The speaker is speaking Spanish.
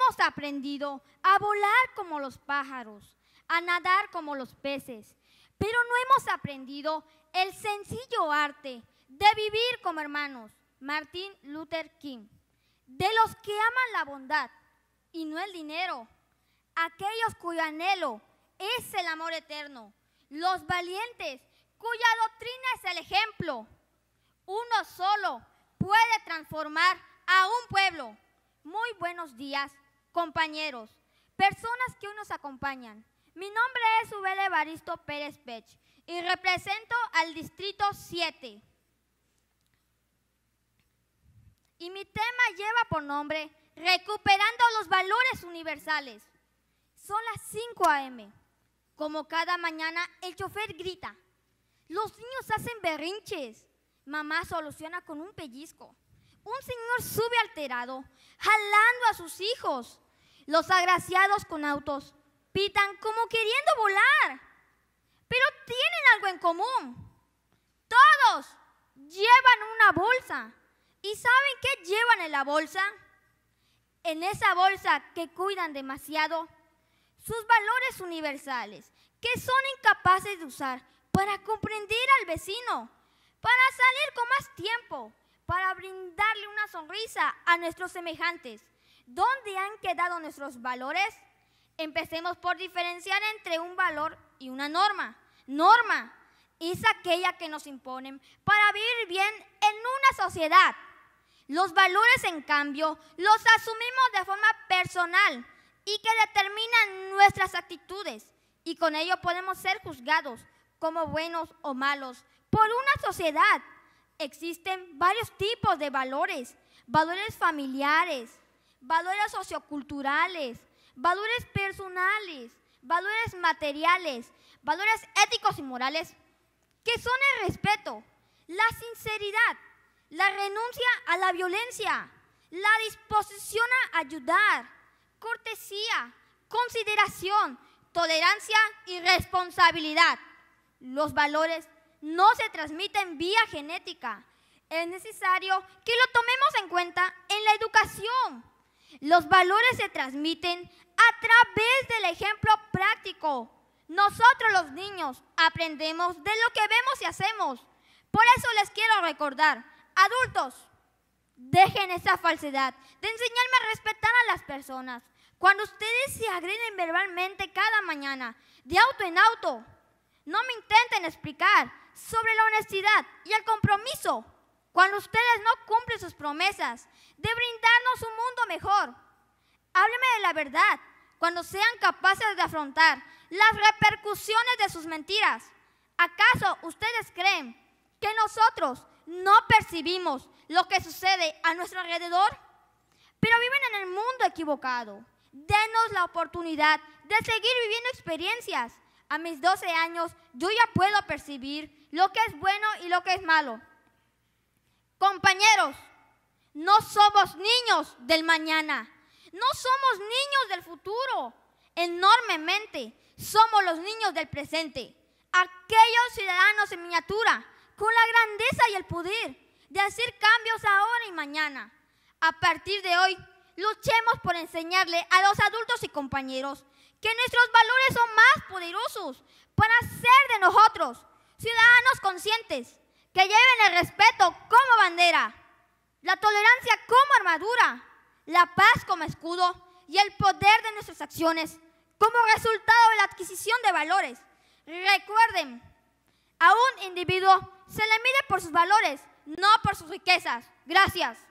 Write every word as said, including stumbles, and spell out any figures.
hemos aprendido a volar como los pájaros, a nadar como los peces, pero no hemos aprendido el sencillo arte de vivir como hermanos. Martin Luther King. De los que aman la bondad y no el dinero, aquellos cuyo anhelo es el amor eterno, los valientes cuya doctrina es el ejemplo. Uno solo puede transformar a un pueblo. Muy buenos días, compañeros, personas que hoy nos acompañan. Mi nombre es Ubel Evaristo Pérez Pech y represento al Distrito siete. Y mi tema lleva por nombre Recuperando los valores universales. Son las cinco a eme Como cada mañana, el chofer grita. Los niños hacen berrinches. Mamá soluciona con un pellizco. Un señor sube alterado, jalando a sus hijos. Los agraciados con autos pitan como queriendo volar. Pero tienen algo en común. Todos llevan una bolsa. ¿Y saben qué llevan en la bolsa? En esa bolsa que cuidan demasiado, sus valores universales, que son incapaces de usar para comprender al vecino, para salir con más tiempo, para brindarle una sonrisa a nuestros semejantes. ¿Dónde han quedado nuestros valores? Empecemos por diferenciar entre un valor y una norma. Norma es aquella que nos imponen para vivir bien en una sociedad. Los valores, en cambio, los asumimos de forma personal y que determinan nuestras actitudes, y con ello podemos ser juzgados como buenos o malos por una sociedad. Existen varios tipos de valores: valores familiares, valores socioculturales, valores personales, valores materiales, valores éticos y morales, que son el respeto, la sinceridad, la renuncia a la violencia, la disposición a ayudar, cortesía, consideración, tolerancia y responsabilidad. Los valores no se transmiten vía genética. Es necesario que lo tomemos en cuenta en la educación. Los valores se transmiten a través del ejemplo práctico. Nosotros, los niños, aprendemos de lo que vemos y hacemos. Por eso les quiero recordar: adultos, dejen esa falsedad de enseñarme a respetar a las personas. Cuando ustedes se agreden verbalmente cada mañana, de auto en auto, no me intenten explicar sobre la honestidad y el compromiso. Cuando ustedes no cumplen sus promesas de brindarnos un mundo mejor, háblenme de la verdad cuando sean capaces de afrontar las repercusiones de sus mentiras. ¿Acaso ustedes creen que nosotros no percibimos lo que sucede a nuestro alrededor? Pero viven en el mundo equivocado. Denos la oportunidad de seguir viviendo experiencias. A mis doce años yo ya puedo percibir lo que es bueno y lo que es malo. Compañeros, no somos niños del mañana, no somos niños del futuro. Enormemente somos los niños del presente, aquellos ciudadanos en miniatura, con la grandeza y el poder de hacer cambios ahora y mañana. A partir de hoy, luchemos por enseñarle a los adultos y compañeros que nuestros valores son más poderosos para ser de nosotros ciudadanos conscientes, que lleven el respeto como bandera, la tolerancia como armadura, la paz como escudo y el poder de nuestras acciones como resultado de la adquisición de valores. Recuerden, a un individuo se le mide por sus valores, no por sus riquezas. Gracias.